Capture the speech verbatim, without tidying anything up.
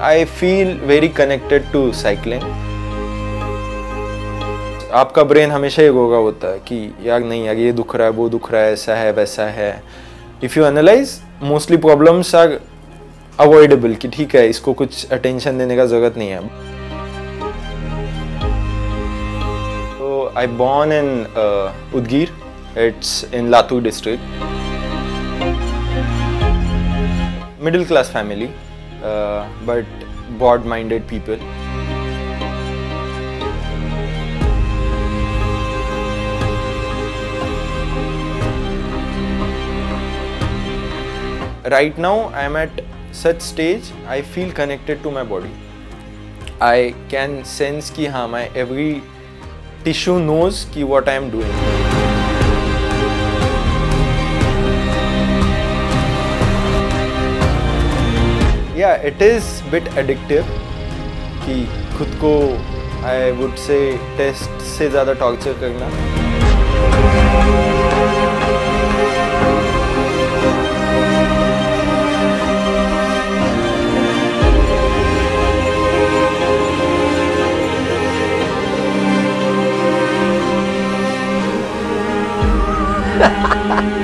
I feel very connected to cycling. आपका brain हमेशा ये होगा होता है कि यार नहीं यार ये दुख रहा है, वो दुख रहा है, ऐसा है वैसा है. If you analyze, mostly problems are avoidable कि ठीक है इसको कुछ attention देने का ज़रूरत नहीं है. So I born in uh, Udgir. It's in Latur district. Middle class family, uh, but broad-minded people. Right now I am at such stage I feel connected to my body. I can sense कि हाँ my every tissue knows कि what I am doing. Yeah, it is bit addictive कि खुद को I would say test से ज़्यादा torture करना. Ha ha ha!